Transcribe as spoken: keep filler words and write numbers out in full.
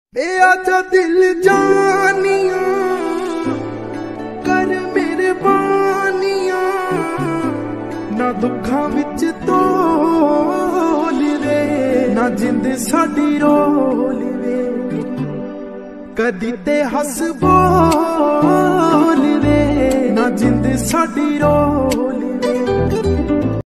ए आजा दिल जानिया कर मेरे बानिया ना दुखा विच तोल वे ना जिंद साडी रोल वे कदी ते हस बोल वे ना जिंद साडी रोल